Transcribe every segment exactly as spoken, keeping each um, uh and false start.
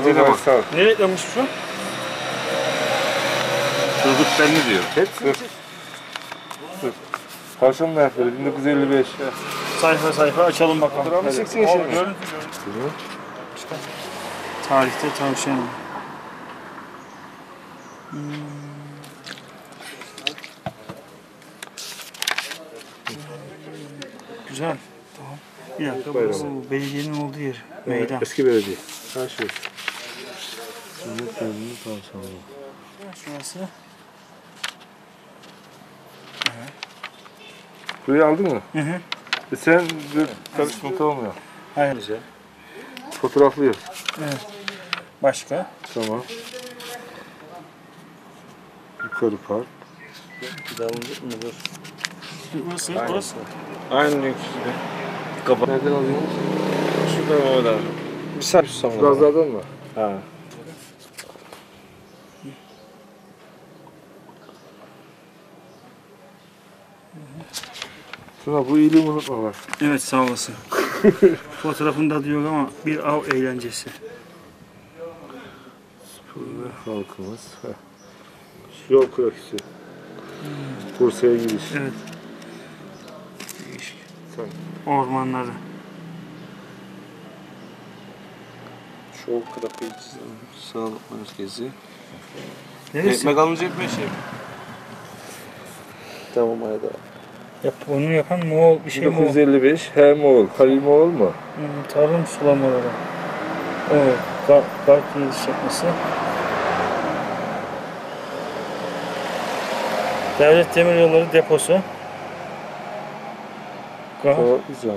Hadi bak. Ne reklammış şu? Turgut Benli diyor. Hepsi. Tavşan ayakları bin dokuz yüz elli beş. Sayfa sayfa açalım bakalım. Fotoğrafı çeksin şimdi. Görüntü görüntü. Tarihte tavşan. Hmm. Güzel. Tamam. Bir dakika, burası belediyenin olduğu yer. Meydan. Evet, eski belediye. Karşı. Turgut Benli tavşanlı. Şurası. Evet. Burayı aldın mı? Hı hı. E sen dur, karışma olmuyor. Hayır. Güzel. Fotoğraflıyor. Evet. Başka? Tamam. Yukarı park. Bir daha unuttuk mu? Dur. Burası, Aynen. burası. Aynı dünkü gibi. Kapat. Nereden alıyorsun? Şuradan Mehmet abi. Bir saat şu samana. Gazlardan mı? Ha. Tuna bu iyiliğimi unutma bak. Evet, sağ olasın. Fotoğrafında diyor ama bir av eğlencesi. Spor ve halkımız. Heh. Yol krokisi. Hmm. Bursa'ya gidiş. Evet. Değişik. Sen. Ormanları. Şov krafiği sağlık merkezi. Neresi? Ekmek alınca ekmek şey. Tamam haydi. Yap, onu yapan Moğol bir şey bin dokuz yüz Moğol. elli beş He Moğol. Halil Moğol mu? Hmm, tarım sulamaları. Evet. Kar, kar kirliliği çekmesi. Devlet Demiryolları deposu. Kar, Çok güzel.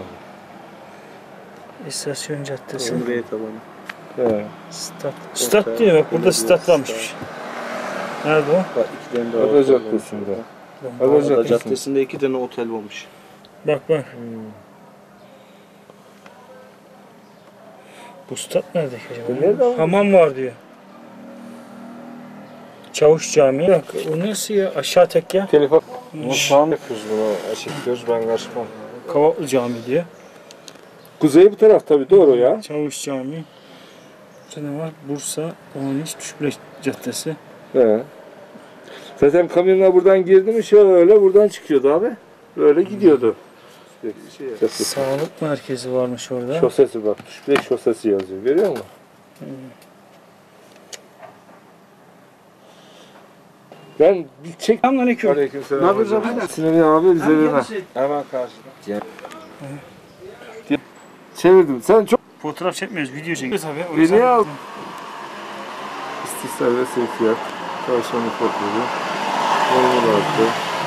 İstasyon Caddesi. Cumhuriyet alanı. He. Stat. Stat diyor bak, burada stat varmış. Nerede o? Bak iki tane daha Ada otel Caddesi'nde. olmuş Ada orada. Ada Caddesi'nde. Caddesi'nde iki tane otel olmuş. Bak bak. Hmm. Bu stat nerede ki acaba? Bu nerede abi? Hamam var diyor. Çavuş Camii. Bir dakika, o nasıl ya? Aşağı tek ya. Telefon. Mutfağım yapıyoruz bunu. Açıklıyoruz ben karışmam. Kavaklı Camii diyor. Kuzey bu taraf tabii doğru ya. Çavuş Camii. Burada ne var? Bursa, Oğaniş, Düşbülek Caddesi. He. Zaten kamyonlar buradan girdi mi şöyle buradan çıkıyordu abi. Böyle gidiyordu. Şey, Sağlık merkezi varmış orada. şosesi bak. Düşbülek şosesi yazıyor. Görüyor musun? Hmm. Ben bir çek. Selamünaleyküm. Aleykümselam. Ne yapıyoruz abi? Sinemi abi üzerine. Hemen karşıda. Çevirdim. Sen çok Fotoğraf çekmiyoruz, video çekiyoruz tabii. O beni yüzden- al. İstisler ve sevkiyat. Tavşanlı fotoğrafı. Normal artı.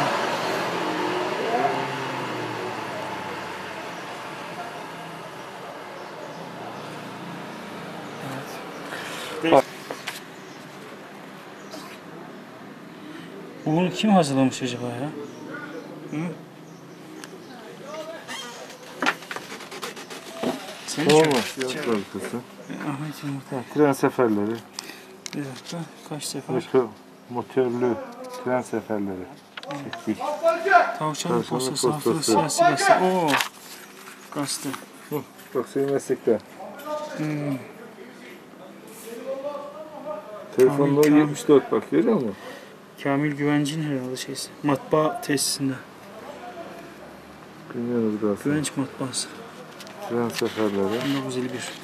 Bunu kim hazırlamış acaba ya? Hı? Sen Tamam çek. mı? Fiyat fabrikası. Ahmet Yumurta. Tren seferleri. Bir dakika, kaç sefer? Motor, motorlu tren seferleri. Çektik. Tavşanlı Tavşanlı postası, haftalık postası. siyasi gazete. Oo. Gazete. Bak senin meslekte. Hmm. Telefonla Kamil, yetmiş dört bak görüyor musun? Kamil Güvencin herhalde şeysi. Matbaa tesisinde. Bilmiyorum biraz. Güvenç matbaası. Tren seferleri. bin dokuz yüz elli bir.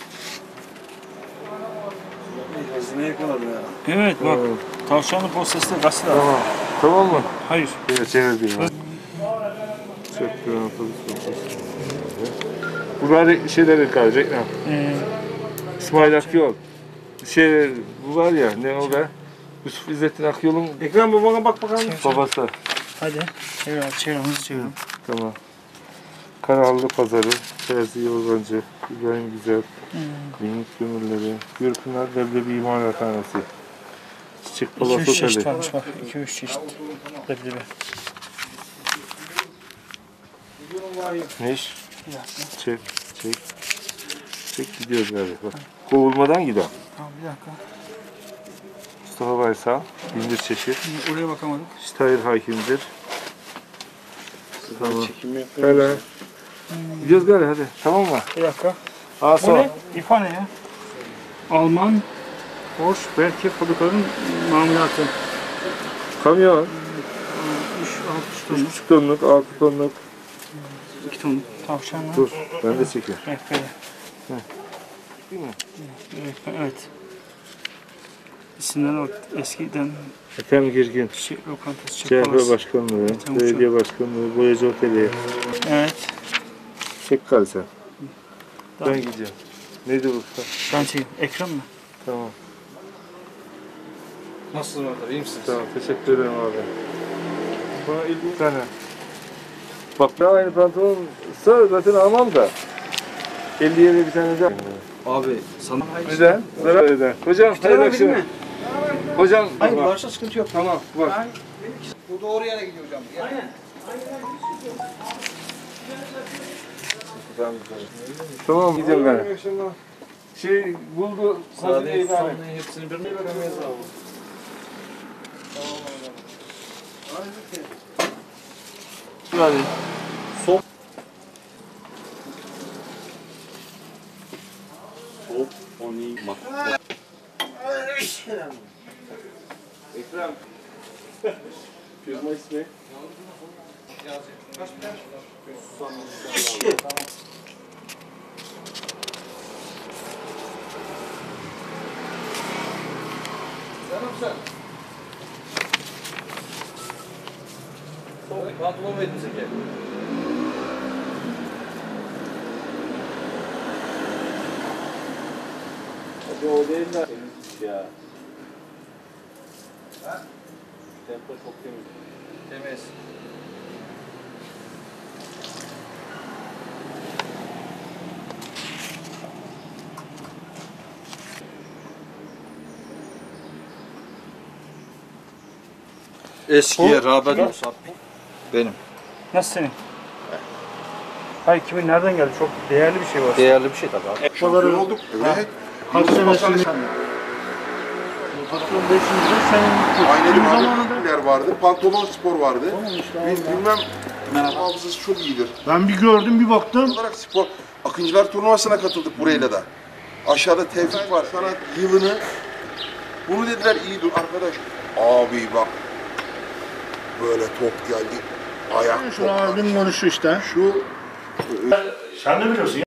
Hazine yakaladı ya. Evet bak. Evet. Tavşanlı postası da gazete var. Tamam. Tamam mı? Hayır. Evet çevirdi ya. Çok güzel otobüs. Bu var şeyleri kalacak ne? Ee, İsmail Akyol. Şey bu var ya ne o be? Yusuf İzzettin Akyol'un Ekrem babana bak bakalım. babası. hadi. Çevir abi, çevir, hızlı çevirelim. Tamam. Kanallı Pazarı, Terzi Yorgancı, İbrahim Güzel, Hmm. Minik Kömürleri, Gürpınar Leblebi İmalathanesi, Çiçek iki Palas üç çeşit Oteli. varmış bak. iki üç çeşit. Leblebi. Ne iş? Bir dakika. Çek, çek. Çek gidiyoruz galiba. Bak. Kovulmadan gidelim. Tamam, bir dakika. Mustafa Baysal, Bindir Çeşit, Şimdi oraya bakamadık. Stayır Hakimdir. Tamam. Tamam. Çekim yapıyoruz. Hele. Gidiyoruz galiba hadi. Tamam mı? Bir dakika. Aa Bu son. ne? İfa ne ya? Alman Porsche belki fabrikanın mamulatı. Kamyon. üç altı üç tonluk. buçuk tonluk, altı tonluk. iki tonluk. Tavşanla. Dur, ben de çekeyim. Rehberi. Değil mi? Rehber, evet. İsimler o eskiden Ethem Girgin. şey lokantası C H P çekmez. Başkanlığı, Ethem Belediye Başkanlığı, Boyacı Oteli. Evet. Çek kal sen. Tamam. Ben gidiyorum. Neydi bu? Ben çekeyim. Ekran mı? Tamam. Nasılsın Önder? İyi misiniz? Tamam, teşekkür ederim abi. Bana elli tane. Bak ben aynı pantolon zaten almam da. elliye de bir tane daha. Abi sana... Neden? Zarar eder. Hocam hayırlı akşamlar. Hocam Hayır bak. varsa sıkıntı yok. Tamam bak. Bu doğru yere gidiyor hocam. Aynen. Tamam gidiyorum ben. Şey buldu. Sade Sade sonunu hepsini birine veremeyiz abi. Hadi. Top oni mak. Ekrem. Firma ismi. Pantolon verin size. Hadi o değil de. Ya. Tempo çok temiz. Temiz. Eskiye rağbet olsa benim. Nasıl senin? Hayır kimin nereden geldi? Çok değerli bir şey var. Değerli bir şey tabii abi. Şampiyon olduk. Evet. Kaç senesini? Patron beşinci senin. Ayneli vardı, vardı, pantolon spor vardı. Bil- Bilmem hafızası çok iyidir. Ben bir gördüm bir baktım. Olarak spor Akıncılar turnuvasına katıldık burayla da. Aşağıda Tevfik var. Sana yılını bunu dediler iyi dur arkadaş. Abi bak böyle top geldi. Ayak Şu top. abim konuşuyor işte. Şu Sen de biliyorsun.